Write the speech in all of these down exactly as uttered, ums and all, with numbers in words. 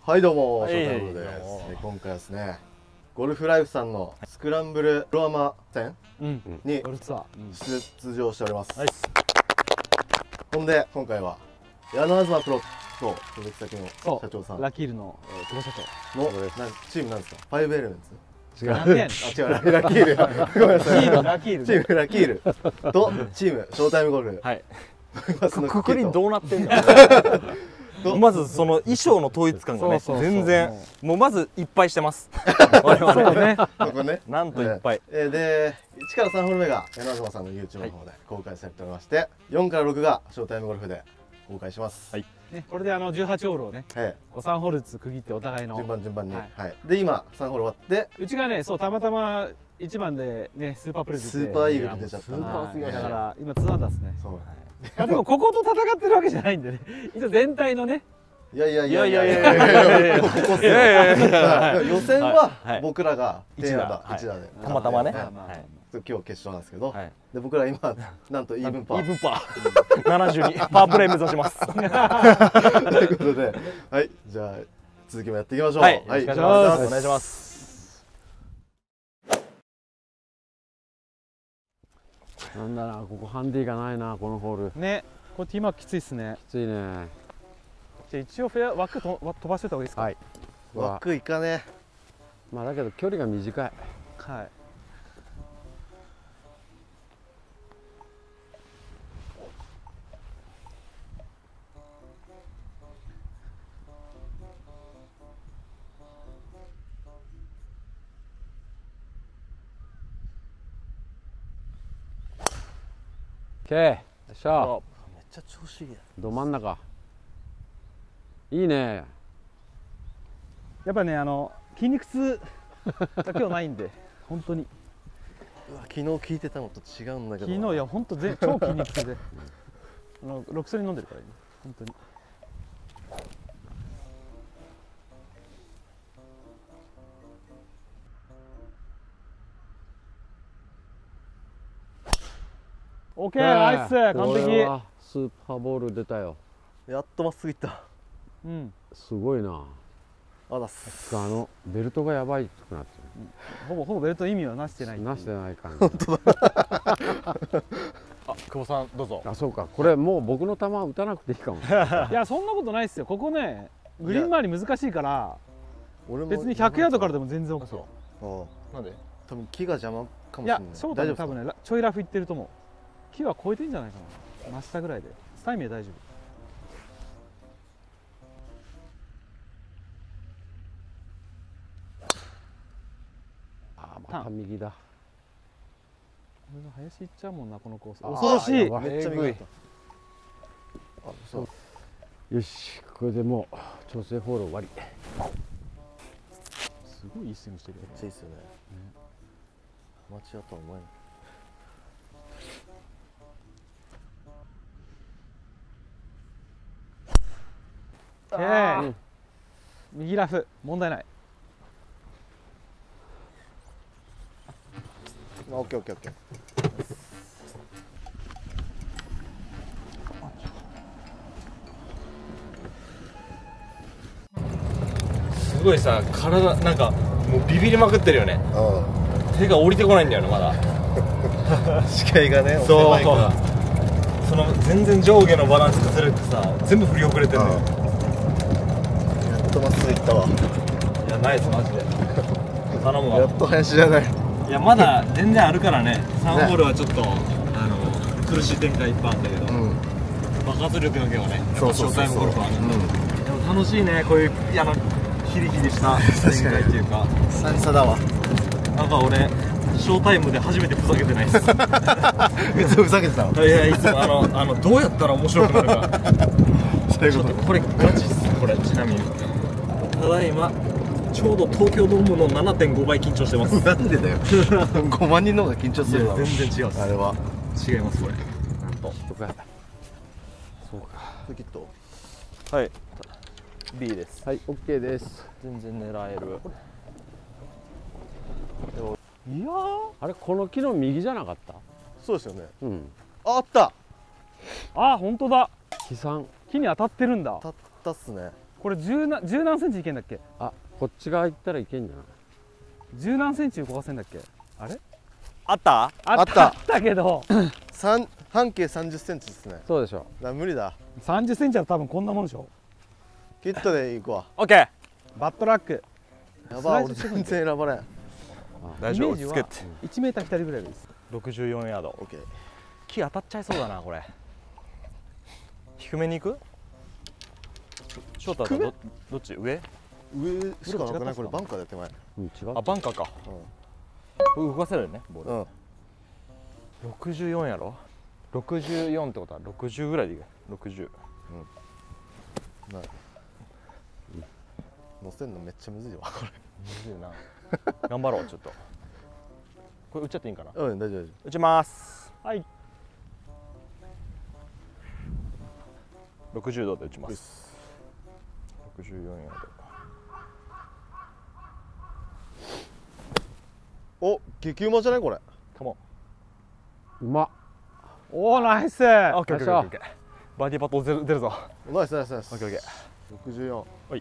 はいどうも、ショータイムです。今回はですね、ゴルフライフさんのスクランブルプロアマ戦に出場しております。ほんで今回は矢野東プロと所属先の社長さん、 ラキールの久保社長のチームなんですか？ファイブエレメンツ？違う。あ、違う。ラキール。ごめんなさい。チームラキール。チームラキールとチームショータイムゴルフ。はい。 くくりどうなってんの？まずその衣装の統一感がね全然もうまずいっぱいしてます。我々ね。 ここね。 なんといっぱい。 でいちからさんホール目が矢野東さんの YouTube の方で公開されておりまして、よんからろくがショータイムゴルフで公開します。はい。 ね、これであのじゅうはちホールをね、さんホールずつ区切ってお互いの順番順番に、はい。で今さんホール終わって、 うちがね、そうたまたまいちばんでねスーパープレゼント、 スーパーイーグル出ちゃった。 スーパーすぎだから今ツーアンダーですね。そう。でもここと戦ってるわけじゃないんでね。一応全体のね。 いやいやいやいやいやいやいやいや予選は僕らがいち打いち打でたまたまね。 今日決勝なんですけど、で僕ら今なんとイーブンパー。 イーブンパー。ななじゅうにパープレイ目指します。ということで、はい、じゃあ続きもやっていきましょう。はい、お願いします。 お願いします。 なんだな、ここハンディがないな、このホール。 ね、これティーマークきついですね。 きついね。 じゃあ一応フェア枠と飛ばしてた方がいいですか。はい。 枠いかね。 まあだけど距離が短い。 はい。 オッケー。よっしゃ。 めっちゃ調子いいや。 ど真ん中。いいね。 やっぱね、あの筋肉痛が今日ないんで本当に。 うわ、昨日聞いてたのと違うんだけど。 昨日いや本当全超筋肉痛で、あのロキソニン飲んでるからね、本当に。オッケー、ナイス、完璧。 スーパーボール出たよ。 やっとまっすぐいった。 うん。すごいな。 あだす。 あのベルトがやばいくなってる。 ほぼほぼベルト意味はなしてない。 なしてない感じ。 本当だ。 あ、久保さんどうぞ。 あ、そうか。これもう僕の球打たなくていいかも。 いや、そんなことないですよ。ここね、グリーン周り難しいから。別にひゃくヤードからでも全然 OK。 ああ。なんで？多分木が邪魔かもしいれない。 や、ショートで多分ね、ちょいラフいってると思う。木は超えてんじゃないかな。真下ぐらいで。スタイミーは大丈夫。 ああ、また右だ。 これが林いっちゃうもんな、このコース。恐ろしい。 めっちゃ右だった。あ、そう。よし、これでもう調整ホール終わり。 すごいいいスイングしてるよ。 めっちゃいいですよね。間違ったお前。 うん、右ラフ問題ない。 オッケーオッケーオッケー。 すごいさ、体なんかもうビビりまくってるよね。手が降りてこないんだよね、まだ。 視界がね、 そう。その全然上下のバランス崩れてさ、全部振り遅れてるんだよ。 やっとまっすぐいったわ。 いや、ナイスマジで。頼むわ。 やっと林じゃない。 いや、まだ全然あるからね。さんホールはちょっと、あの苦しい展開いっぱいあるんだけど、爆発力だけはね、ショータイムゴルフはあるんだ。でも楽しいね、こういうあのヒリヒリした展開っていうか。 久々だわ。 なんか俺ショータイムで初めてふざけてないです。 いつもふざけてたの？ いや、いつもあのあのどうやったら面白くなるか。 そういうこと。 これガチっす。これちなみに。ただいまちょうど東京ドームの ななてんご 倍緊張してます。 なんでだよ。ごまん人の方が緊張するわ。 全然違う。 あれは違いますこれ。なんと。 そうか。 きっと。 はい。B です。 はい、オッケーです。 全然狙える。 いやあれ、この木の右じゃなかった？ そうですよね。 うん。 あった。 あ、本当だ。 木さん。 木に当たってるんだ。 当たったっすね。 これ十何十何センチいけんだっけ？ あ、こっち側行ったらいけんじゃない？ 十何センチ動かせんだっけ？あれ？ あったあったあったあったけど三半径さんじゅっセンチですね。 そうでしょ。 だ無理だ。 さんじゅっセンチは多分こんなもんでしょ。 キットで行こオッケー。 バットラック。 う。やばい、俺全然選ばれん。 大丈夫。 イメージはつけていちメーター左ぐらいです。 ろくじゅうよんヤード。 オッケー。 木当たっちゃいそうだなこれ。低めに行く？翔太はどどっち？上？ 上しかなくない？これバンカーで手前。 うん、違う。 あ、バンカーか。動かせるよねボール。 うん。 ろくじゅうよんやろ。ろくじゅうよんってことはろくじゅうぐらいでいい。ろくじゅう。 うん。な。乗せんのめっちゃむずいわこれ。 むずいな。頑張ろうちょっと。これ打っちゃっていいんかな。 うん、大丈夫大丈打ちます。 はい。 ろくじゅうどで打ちます。ろくじゅうよんヤード。 お、激うまじゃないこれ。 カモン。 うまっ。 おお、ナイス。 オッケーオッケーオッケー。バーディーパット出る出るぞ。 ナイスナイスナイス。 オッケーオッケー。 ろくじゅうよん。 はい。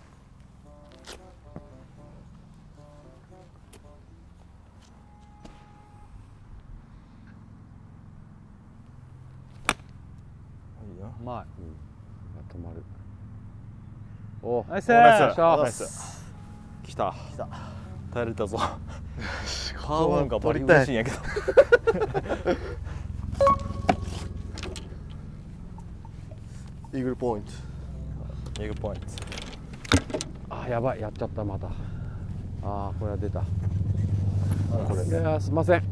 いいよ。 うま止まる。お、 い。ナイス。 ナイスナナイス。来た。 来た。 耐えれたぞ。 顔はなんかバリ取りたい嬉しいんやけど。 イーグルポイント。 イーグルポイント。 あ、やばい、やっちゃったまた。ああ、これは出た。 これ。 いや、すみません。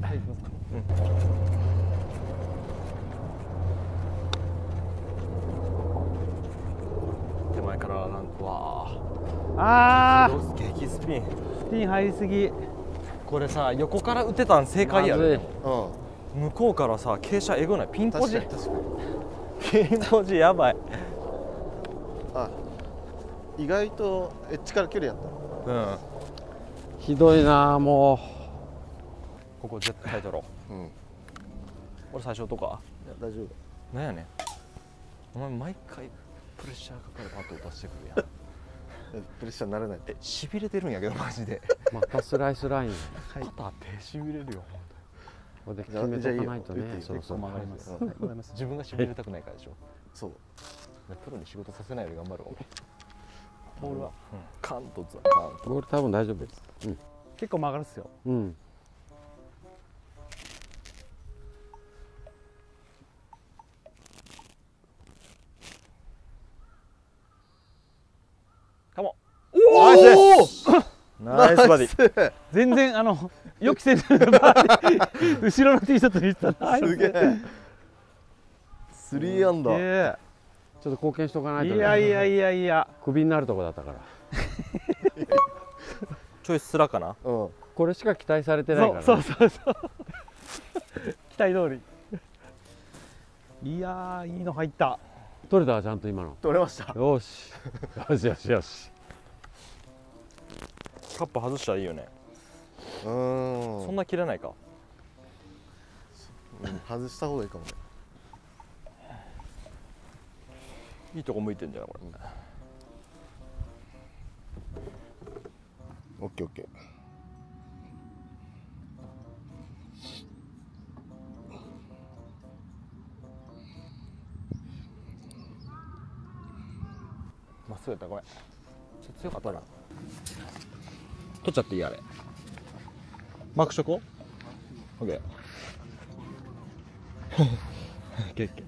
手前からなんとわああ、 激スピン。 スピン入りすぎ。 これさ横から打てたん正解やで。 うん。 向こうからさ傾斜えぐない？ピンポジ。 確かに確かに。 ピンポジやばい。 あ、意外とエッジから距離やった。 うん。 ひどいな、もう。 ここ絶対取ろう。 うん。いや俺最初とか。 大丈夫。 なんやねん。お前毎回プレッシャーかかるパットを出してくるやん。 プレッシャーになれない。 え、しびれてるんやけどマジで。 またスライスライン。 肩手しびれるよ。 ここで決めとかないとね。そろそろ曲がります。 うんございます。 自分がしびれたくないからでしょ。 そう。 プロに仕事させないように頑張るわ。 ボールはカンとザカンと。 ボール多分大丈夫です。うん。 結構曲がるっすよ。 うん。 カモン。 おナイス。ナイスバディ。 全然あの予期せぬバーディー後ろのティーショットにしたナイス。 すげえ。スリーアンダー。 えちょっと貢献しとかないとね。 いやいやいやいや。 クビになるとこだったから。 ちょいスラかな。 うん。 これしか期待されてないからね。 そうそうそうそう。期待通り。いやー、いいの入った。 取れたちゃんと今の。 取れました。 よし。よしよしよし。 カップ外したらいいよね。 うーん。 そんな切れないか。 うん、外した方がいいかもね。 いいとこ向いてんじゃないこれ。 オッケーオッケー。 まっすぐやった。ごめん。ちょっと強かったな。取っちゃっていいあれ。マークしとこう。オッケー。オッケーオッケー。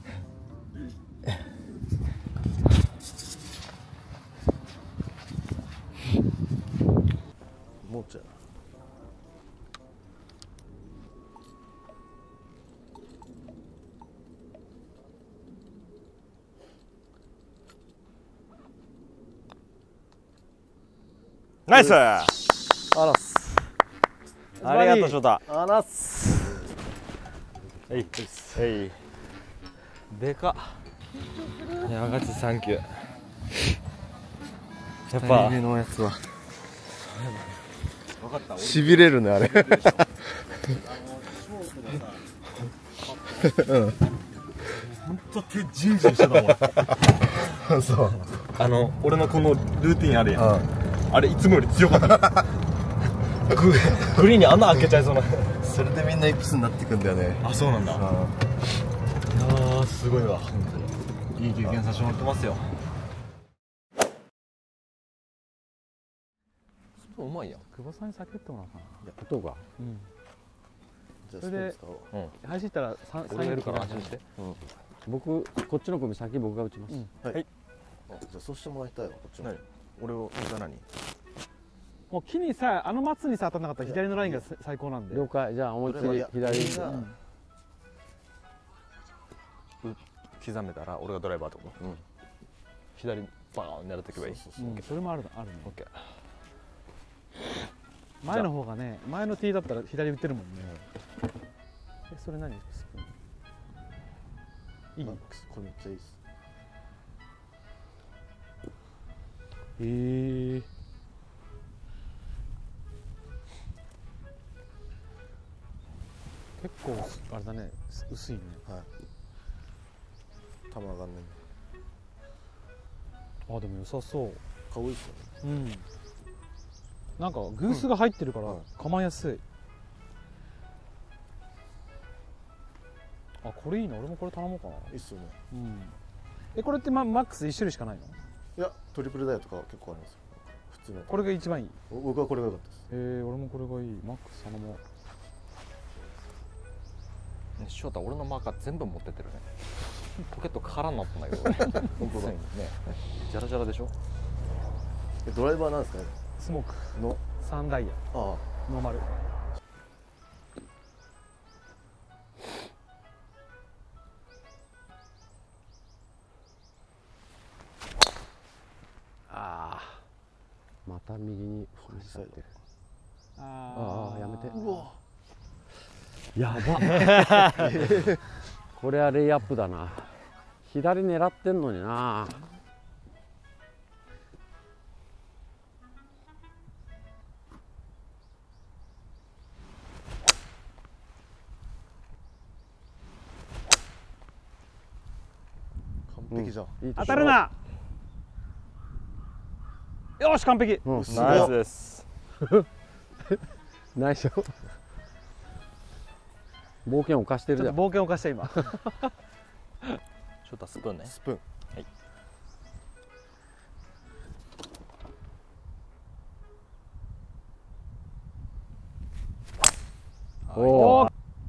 もうちょい。 ナイス。 あらっす。 ありがとう翔太。 あらっす。 はい。はい。でかっ。いやガチサンキュー。やっぱ目のやつは分かった。 しびれるねあれ。 本当手ジンジンしてたもん。 そう。 あの俺のこのルーティンあるやん、あれいつもより強かったグ, グリーンに穴開けちゃいそうなそれでみんなイップスになってくんだよね。 あ、そうなんだ。いやーすごいわ、本当にいい経験させてもらってますよ。うまいやん。 久保さんに先打ってもらおうかな。 いや音が、 うん、 じゃあそれで走ったらさん俺がやるから安心して。 僕こっちの組先僕が打ちます。 はい。じゃあそうしてもらいたいわ、こっちも。 俺をじゃあ何？ もう木にさ、あの松にさ当たらなかったら左のラインが最高なんで。 了解。じゃあ思いっきり左に刻めたら俺がドライバーってこと？左バーン狙っていけばいい。 それもあるあるね。 オッケー。 前の方がね、前のティーだったら左打ってるもんね。え、それ何？スプーン。いい？ これめっちゃいいっす。 えー。結構あれだね、薄いね。 はい。球上がんない。 あ、でも良さそう。 かわいいっすよね。 うん。なんかグースが入ってるから構えやすい。あ、これいいな。俺もこれ頼もうかな。 いいっすよね。 うん。え、これってママックス一種類しかないの？ いや、トリプルダイヤとか結構ありますよ。普通の。 これが一番いい。 僕はこれが良かったです。 えー、俺もこれがいい。マックス頼もう。 翔太、俺のマーカー全部持ってってるね。ポケット空になったんだけどね。本当だね。ジャラジャラでしょ。 ドライバーなんですかね。 スモークのサンダイヤ。 ああ、 ノーマル。 ああ、また右に振り去ってる。 あああ、やめて。 うわ、 やばこれはレイアップだな。左狙ってんのにな。 完璧じゃん。 うん、 当たるな。よし、完璧。 うん、 ナイスです。 ナイス。冒険を犯してるじゃん。 冒険を犯した今。 翔太、スプーンね。 スプーン。 はい。 おお。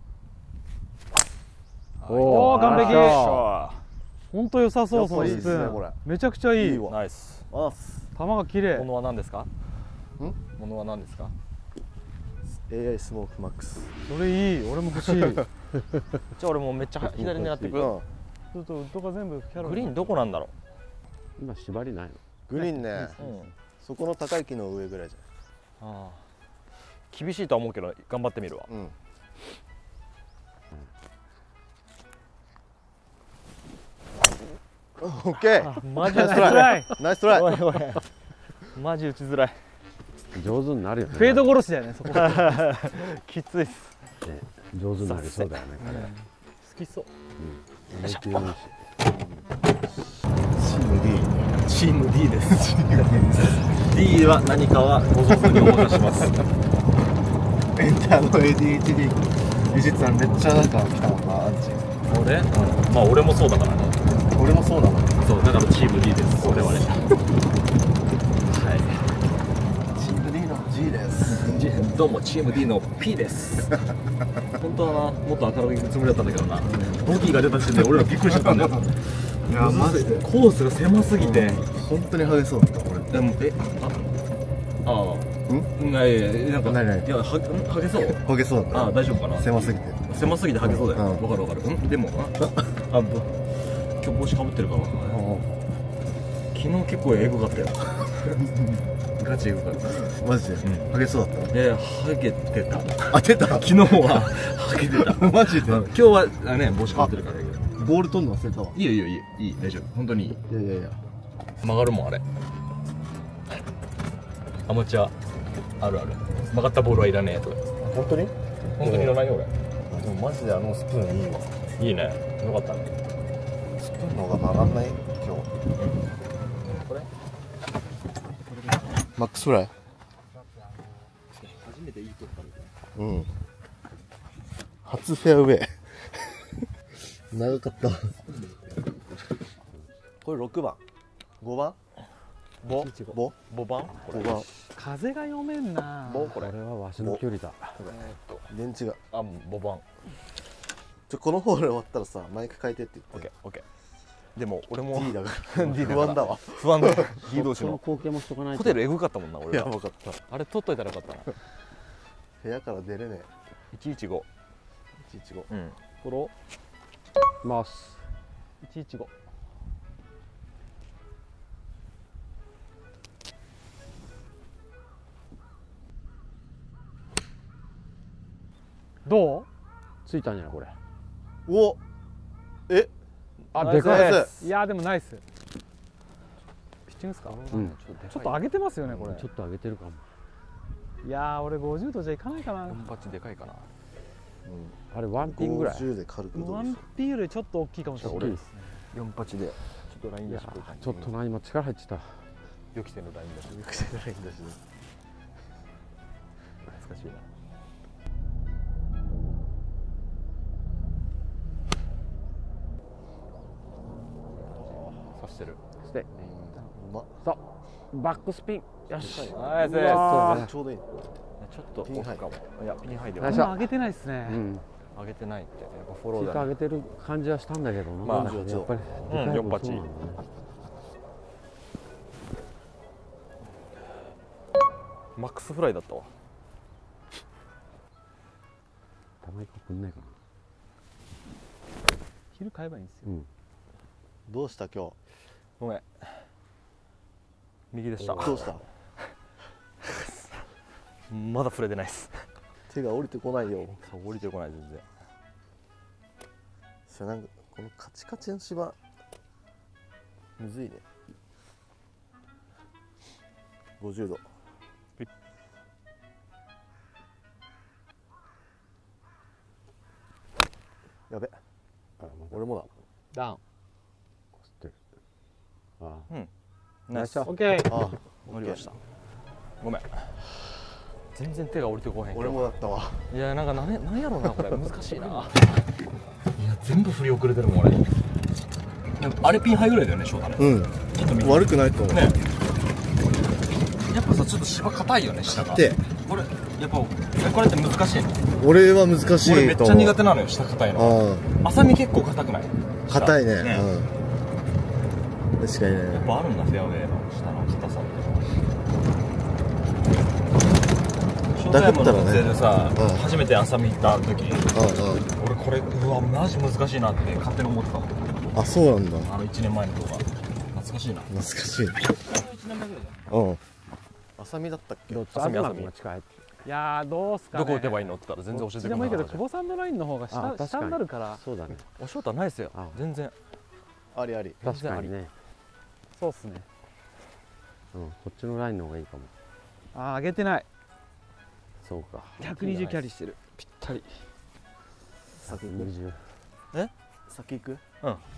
おお、完璧。 本本当良さそう、そのスプーン。めちゃくちゃいい。 ナイス。 球が綺麗。 物は何ですか？ん？物は何ですか？ エーアイ スモークマックス。 それいい。俺も欲しい。じゃあ俺もめっちゃ左狙っていく。 ちょっとウッドが全部キャラ。 グリーンどこなんだろう。今縛りないの？ グリーンね。そこの高い木の上ぐらいじゃない。 ああ。厳しいとは思うけど頑張ってみるわ。うん。 オッケー。 マジ打ちづらい。 ナイストライ。 マジ打ちづらい。 上手になるよね。 フェード殺しだよね、そこ。 きついっす。 上手になりそうだよね、これ。 好きそう。 よいしょ。チーム D。チーム D です。D は何かはご存知にお任せします。 エンターの エーディーエイチディー。伊地さんめっちゃなんか来たもんな、アンチ。 俺？まあ俺もそうだからね。 俺もそうなの。 そう、だからチーム D です。俺はね。はい。 チーム D の G です。 どうもチーム D の P です。本当はな、もっと明るくいくつもりだったんだけどな。ボギーが出た時点で俺らびっくりしちゃったんだよ。 いやマジでコースが狭すぎて、 本当に激しそうだったこれ。 でもえ、あ、ああ、うん、いやいやなんか、いやははげそう。 はげそうだった。 あ、大丈夫かな。 狭すぎて。 狭すぎてはげそうだよ。わかるわかる。うん、でもあ、あ、今日帽子かぶってるから。昨日結構エグかったよ。ガチエグかった。 マジで。はげそうだった。 え、はげてた。 あ、出た。 昨日ははげてた。 マジで。 今日はね帽子かぶってるから。 ボール取るの忘れたわ。 いいよいいよいいいい大丈夫。本当にいい。 いやいやいや。 曲がるもんあれ。アマチュアあるある。曲がったボールはいらねえとか。 本当に？ 本当にいらないよ俺。 でもマジであのスプーンいいわ。 いいね。よかったね。 スプーンの方が曲がんない今日。 これ？ マックスフライ。 初めていいとったみたい。 うん。初フェアウェイ。長かった。これろくばん。ごばん。ボ。ボ。 ボバン。 ごばん。 風が読めんな。 ボこれ。 これはわしの距離だ。 電池が。 あ、ボバン。 ちょこのホール終わったらさ、マイク変えてって言って。 オッケーオッケー。でも俺も D だから。D 不安だわ。 不安だ。D 同士の貢献もしとかないと。 ホテルエグかったもんな俺。 やばかった。 あれ取っといたらよかったな。 部屋から出れねえ。 いちいちご。 いちいちご。 うん。 フォロー。ます。 いちいちご。どう？ ついたんじゃないこれ。 お。え。 あ、でかい。 いやでもナイス。ピッチングですか？ うん。 ちょっと上げてますよねこれ。 ちょっと上げてるかも。 いやー俺ごじゅうどじゃいかないかな。 四八でかいかな。 あれワンピンぐらい。 ごじゅうで軽くどうワンピーよりちょっと大きいかもしれない。 四八でちょっとライン出してくる感じ。 ちょっとな今力入ってた。 予期せぬライン出し。 予期せぬライン出し。 懐かしいな。刺してる。 して。 うま。 そうバックスピン。よし。 ナイス。 ちょうどいい。 ちょっとピンハイかも。いやピンハイでは。上げてないですね。 上げてないってやっぱフォローだね。上げてる感じはしたんだけどな。 まあやっぱり四八。マックスフライだったわ。 たまにくんないかな。 昼買えばいいんですよ。 どうした今日。 ごめん。右でした。 どうした。 まだ触れてないです。 手が降りてこないよ。 降りてこない全然。 それなんかこのカチカチの芝むずいね。ごじゅうど。やべ。俺もだ。 ダウン。 ああ。うん。ナイス。 オッケー。 ああ、 乗りました。ごめん。全然手が降りてこへん。 俺もだったわ。 いやなんかなんなんやろなこれ難しいな。いや全部振り遅れてるもん俺。あれピンハイぐらいだよね翔太ね。 うん。 ちょっと悪くないと思う。ね。 やっぱさちょっと芝硬いよね下が。 で、 これやっぱこれって難しいの。 俺は難しいと思う。 俺めっちゃ苦手なのよ下硬いの。浅見結構硬くない？ 硬いね。うん。確かにね。 やっぱあるんだフェアウェイの下の硬さって。 だったらね。 でさ、初めて浅見行った時、俺これうわマジ難しいなって勝手に思ってた。 あ、そうなんだ。 あのいちねんまえの動画。懐かしいな。 懐かしい。いちねんまえぐらいだ。うん。浅見だったっけ？ 浅見浅見。 いやーどうすかね。 どこ打てばいいのって言ったら全然教えてくれない。 でもいいけど久保さんのラインの方が下下になるから。 そうだね。 お翔太ないですよ。全然。 ありあり。 確かにね。 そうっすね。 うんこっちのラインの方がいいかも。 ああ上げてない。 そうか。 ひゃくにじゅうキャリーしてる。ぴったり。 先行く。 え？ 先行く？ うん。 はい、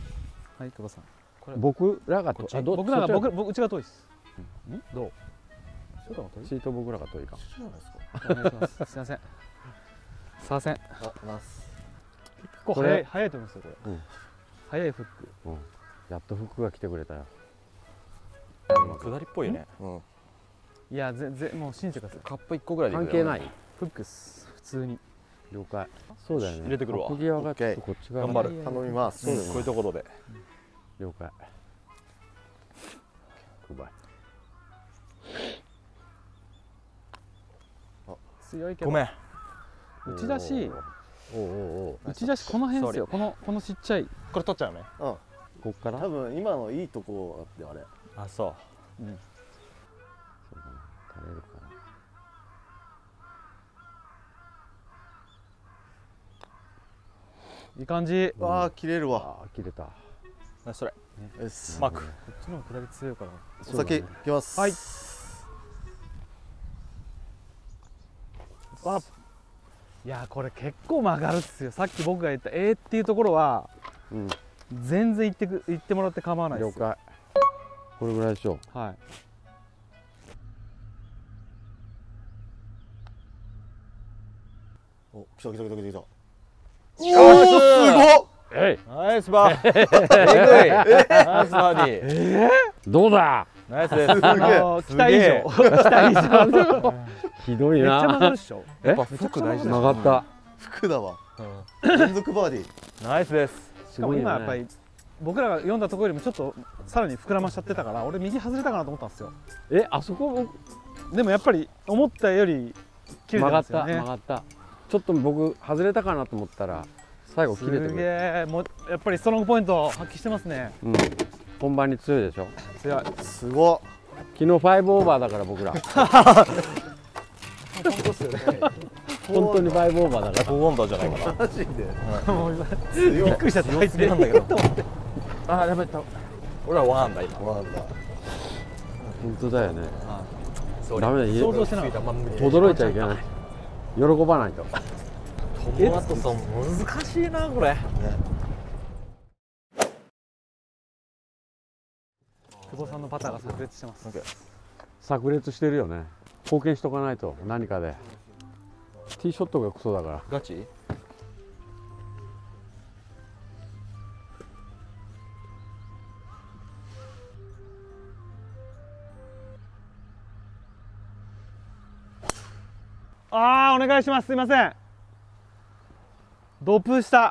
久保さん。 僕らがと、 あ、僕らが僕僕うちが遠いです。どう？ シート僕らが遠いかも。 お願いします。すみません。すいません。 あ、ナス。 結構早い早いと思いますよこれ。 うん。 早いフック。 うん。やっとフックが来てくれたよ。 下りっぽいね。 うん。 いやぜぜもう信じてください。 カップいっこぐらいで関係ない。 フックス普通に。 了解。そうだよね。 入れてくるわ。 カップ際がちょっとこっち側頑張る。 頼みます。 そうです。こういうところで。 了解。うまい。 強いけど。 ごめん。 打ち出し。 おおお打ち出しこの辺ですよ。このこのちっちゃい。 これ取っちゃうね。 うん。 こっから。 多分今のいいとこあってあれ。 あ、そう。 うん。 そうだね。垂れるから。 いい感じ。 わあ切れるわ。 ああ切れた。 それ。 よし。 マーク。 こっちの方が下り強いから。 お酒いきます。 はい。わ。いやこれ結構曲がるっすよ。さっき僕が言ったえーっていうところは、うん、全然行ってく行ってもらって構わないです。 了解。これぐらいでしょう。はい。 お、来た来た来た来た来た。 おー、すごっ。 えい、 ナイスバー。えぐい。ナイスバーディー。 どうだ。 ナイスです。 期待以上。期待以上。 ひどいな。 めっちゃ曲がるっしょ。 やっぱ服大事だ。 曲がった。 服だわ。連続バーディー。 ナイスです。 しかも今やっぱり僕らが読んだところよりもちょっとさらに膨らましちゃってたから、俺右外れたかなと思ったんですよ。 え、あそこでもやっぱり思ったより切れてますよね。 曲がった曲がった。ちょっと僕外れたかなと思ったら最後切れてくる。 すげえ、もうやっぱりストロングポイント発揮してますね。 うん、本番に強いでしょ。 強い。 すごっ。 昨日ファイブオーバーだから僕ら。 本当ですよね。 本当にファイブオーバーだから。 フォーアンダーじゃないかな。 マジで。 びっくりした。入ってるんだけど。あ、やばい。 俺はワンアンダー今。 ワンアンダー。 本当だよね。 そうダメだ。 想像してなかった。 驚いちゃいけない。喜ばないと。 トム・ワトソン難しいなこれ。 久保さんのパターが炸裂してます。 炸裂してるよね。貢献しとかないと何かで。ティーショットがクソだから。 ガチ？ ああ、お願いします。すいません。ドプした。 あ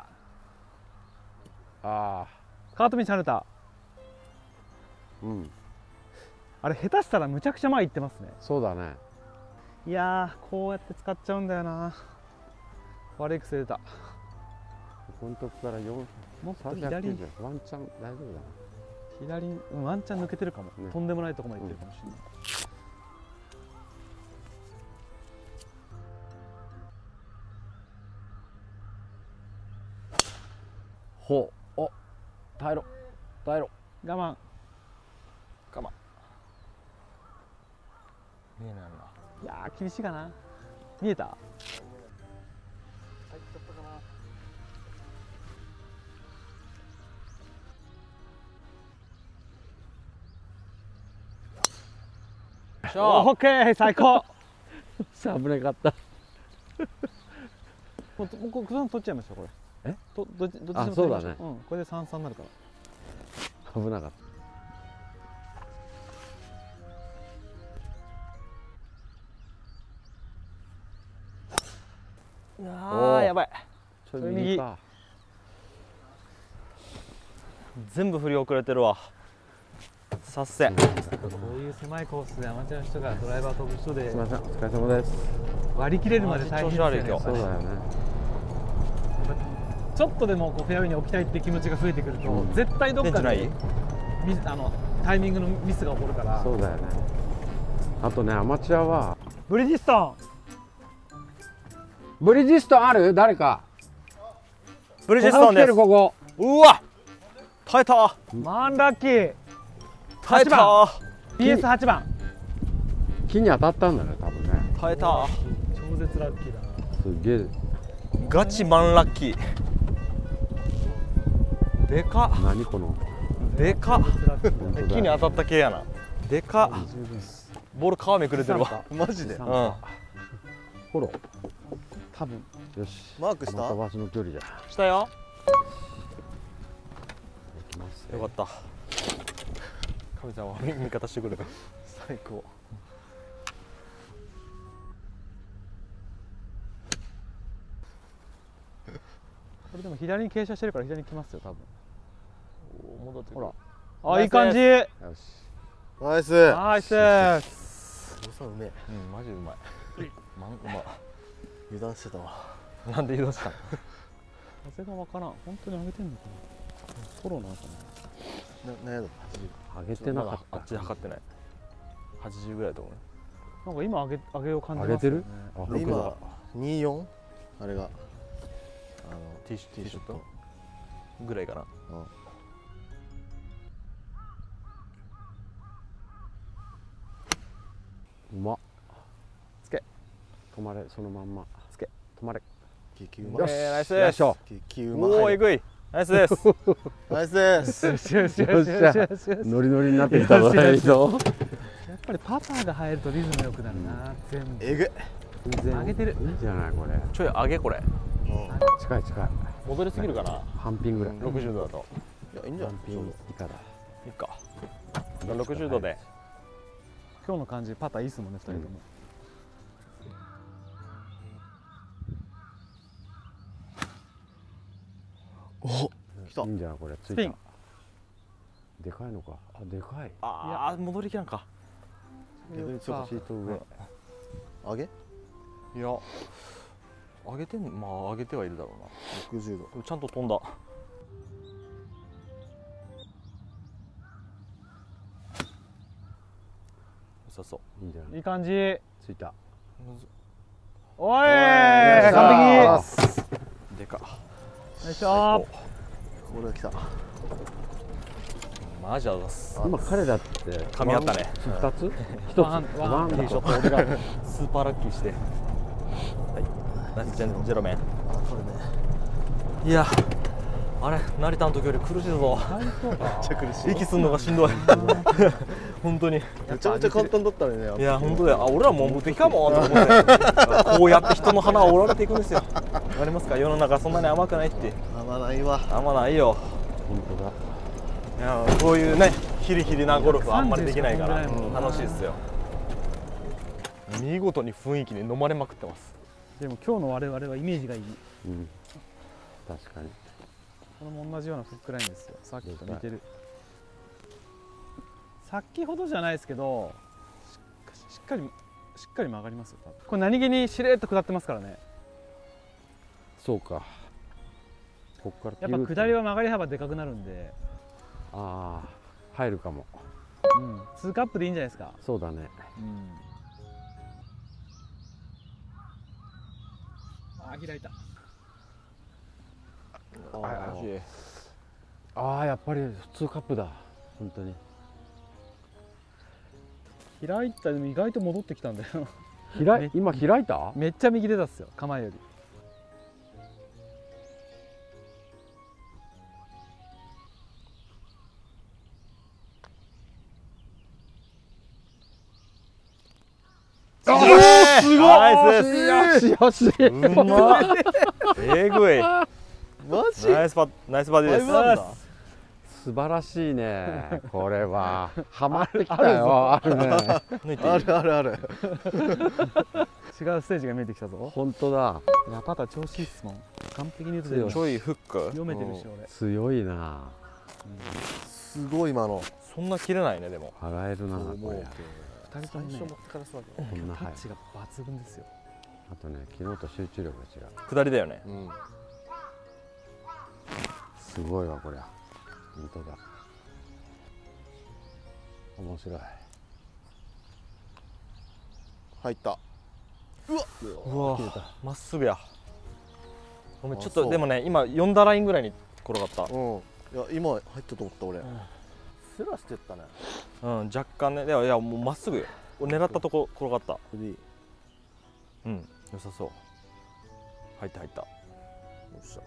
あ。 カートミンチ跳ねた。 うん。 あれ下手したらむちゃくちゃ前行ってますね。 そうだね。 いやー、こうやって使っちゃうんだよな。悪い癖出た。 ここのとこからよん、 もっと左にワンチャン大丈夫だな。 左に、うん、ワンチャン抜けてるかも、ね、とんでもないとこまで行ってるかもしれない、 うん、ほう、お、耐えろ耐えろ、 我慢我慢。見えないな。 いやー、厳しいかな。見えた。オッケー、最高。 危なかった。 もう、もう、これ取っちゃいましょう、これ。え、と、どっち、どっちでも取りましょう。 そうだね。 うん、これで三三になるから。 危なかった。 ああ、やばい。 ちょい右か。 全部振り遅れてるわ。さっせ。 こういう狭いコースでアマチュアの人がドライバー飛ぶ人で。 すみません、お疲れ様です。 割り切れるまで大変ですよね。 そうだよね。 ちょっとでもこうフェアウェイに置きたいって気持ちが増えてくると、うん、絶対どっかでミス、あのタイミングのミスが起こるから。 そうだよね。あとね、アマチュアはブリヂストン。 ブリヂストンある？誰か。 ブリヂストンです。 ここ。 うわ。耐えた。 マンラッキー。 耐えた。 ピーエスはち 番。 木に当たったんだね、多分ね。 耐えた。 超絶ラッキーだな。 すげえ。 ガチマンラッキー。でかっ。 何この。 でかっ。木に当たった系やな。でかっ。ボール皮めくれてるわ。 マジで。うん。 フォロー。 多分。 よし。 マークした。 またバスの距離じゃ。 したよ。よかった。神様は味方してくれた。最高。 これでも左に傾斜してるから左に来ますよ、多分。 お、戻ってくる。 ほら。あ、いい感じ。よし。 ナイス。 ナイスです。 おさんうめえ。 うん、マジうまい。まん、うま。 油断してたわ。 なんで油断したの？ 風がわからん。本当に上げてんのかな。フォローなのかな。な、なんやろ。 上げてなかった。 あっち測ってない。はちじゅうぐらいだと思う。 なんか今上げ上げよう感じます。 上げてる？ 今にじゅうよんあれがあのティーショットぐらいかな。 うまっ。 つけ。 止まれ、そのまんま。 つけ。 止まれ。 激うま。 よし、ナイスです。 激うま。 おお、えぐい。ナイスです。 ナイスです。 よしよしよしよしよしよし。 ノリノリになってきたぞ。いいぞ。 やっぱりパターが入るとリズム良くなるな。全部。 えぐ。 上げてる。 いいんじゃないこれ。 ちょい上げこれ。 近い近い。 戻りすぎるかな。 半ピンぐらい。 ろくじゅうどだと。 いやいいんじゃない。 半ピン以下だ。 いいか。ろくじゅうどで。 今日の感じパターいいっすもんね、ふたりとも。 お、来た。 いいんじゃないこれ。ついスピン。 た。でかいのか。あ、でかい。 ああ、戻りきらんか。 逆に強かっシート上。 た。上げ？ いや。上げてん、まあ上げてはいるだろうな。 ろくじゅうど。 でもちゃんと飛んだ。良さそう。 いいんじゃない。 いい感じ。 ついた。 おい、完璧。 でか。 よいしょ。 これが来た。 マジあざす。 今彼だって噛み合ったね。 二つ？一つ。 ワンワンだティーショット俺がスーパーラッキーして。はい。ナイスジェゼロ面。 あ、これね。 いや。あれ成田の時より苦しいぞ。 めっちゃ苦しい。 息すんのがしんどい。本当に。 めちゃめちゃ簡単だったのにね。 いや本当だよ。あ、俺らもう無敵かもと思ってこうやって人の鼻を折られていくんですよ。わかりますか？世の中そんなに甘くないって。 甘ないわ。 甘ないよ。 本当だ。 いやこういうねヒリヒリなゴルフはあんまりできないから楽しいですよ。見事に雰囲気に飲まれまくってます。 でも今日の我々はイメージがいい。 うん。確かに。 これも同じようなフックラインですよ。さっきと似てる。さっきほどじゃないですけど、ししっかりしっかり曲がりますよ。多分これ何気にしれっと下ってますからね。 そうか。こっからやっぱ下りは曲がり幅でかくなるんで。 ああ、入るかも。 うん。ツーカップでいいんじゃないですか。 そうだね。 うん。あー、開いた。 あああ、やっぱり普通カップだ。本当に。 開いた。でも意外と戻ってきたんだよ。 開い今開いた？ めっちゃ右出たっすよ。構えより。 おーすごい。ナイスよしよし。 うまっ。えぐい。 マジ？ ナイスパナイスバディです。 素晴らしいね。これはハマってきたよ。あるね。 あるあるある。 違うステージが見えてきたぞ。 本当だ。 いやパター調子いいっすもん。完璧に打ててる。 ちょいフック。 読めてるし俺。 強いな。 すごい今の。 そんな切れないねでも。 払えるなこれ。 二人ともね、 からそうタッチが抜群ですよ。 あとね、昨日と集中力が違う。 下りだよね。 うん。 すごいわこりゃ。本当だ。面白い。 入った。 うわ。うわ。まっすぐや。ごめんちょっとでもね今よんだラインぐらいに転がった。 うん。いや今入ったと思った俺。スラしてったね。 うん、若干ね。いやいやもうまっすぐよ。狙ったとこ転がった。うん、良さそう。入った入った。よっしゃ。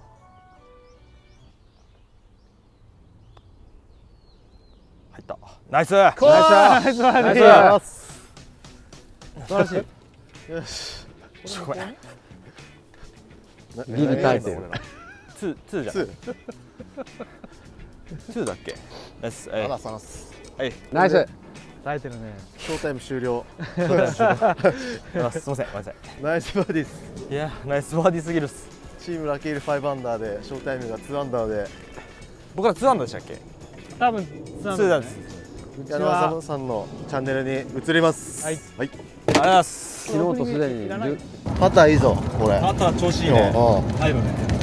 入った。ナイス。ナイス。 ナイスバーディー。素晴らしい。 よし。 ごめん。 ギリ耐えてる。 ツーツーじゃん。ツーだっけ。ナイス。 あらさます。 はい。 ナイス。 耐えてるね。 ショータイム終了。 すみません。ごめんなさい。 ナイスバーディーです。 いやナイスバーディーすぎるっす。 チームラケールファイブアンダーでショータイムがツーアンダーで。 僕らツーアンダーでしたっけ？ 多分ツーアンダーですね。 矢野さんのチャンネルに移ります。 はい。 はい。 ありがとうございます。 昨日とすでにパターいいぞこれ。 パター調子いいね。入るね。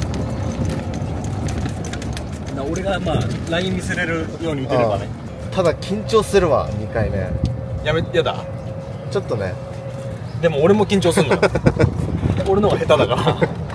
俺がまあライン見せれるように打てればね。 ただ緊張するわにかいめ。 やめやだ。 ちょっとね。 でも俺も緊張するのよ。俺の方が下手だから。